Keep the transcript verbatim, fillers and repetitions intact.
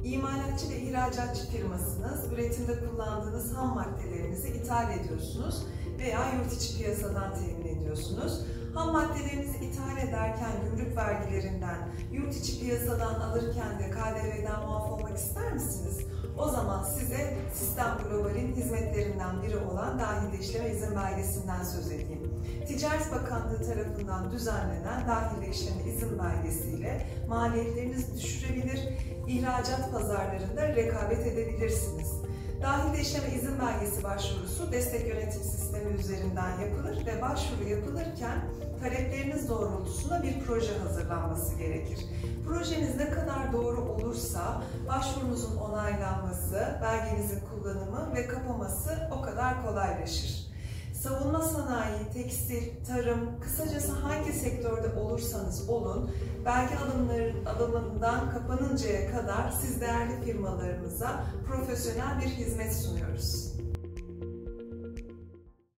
İmalatçı ve ihracatçı firmasınız, üretimde kullandığınız ham maddelerinizi ithal ediyorsunuz veya yurt içi piyasadan temin ediyorsunuz. Ham maddelerinizi ithal ederken gümrük vergilerinden, yurt içi piyasadan alırken de K D V'den muaf olmak ister misiniz? O zaman size Sistem Global'in hizmetlerinden biri olan dahili işleme izin belgesinden söz edeyim. Ticaret Bakanlığı tarafından düzenlenen dahili işleme izin belgesiyle maliyetlerinizi düşürebilir, ihracat pazarlarında rekabet edebilirsiniz. Dahili işleme izin belgesi başvurusu destek yönetim sistemi üzerinden yapılır ve başvuru yapılırken talepleriniz doğrultusunda bir proje hazırlanması gerekir. Projeniz ne kadar doğru olursa başvurunuzun onaylanması, belgenizin kullanımı ve kapaması o kadar kolaylaşır. Savunma sanayi, tekstil, tarım, kısacası hangi sektörde olursanız olun, belge alımları, alımından kapanıncaya kadar siz değerli firmalarımıza profesyonel bir hizmet sunuyorsunuz.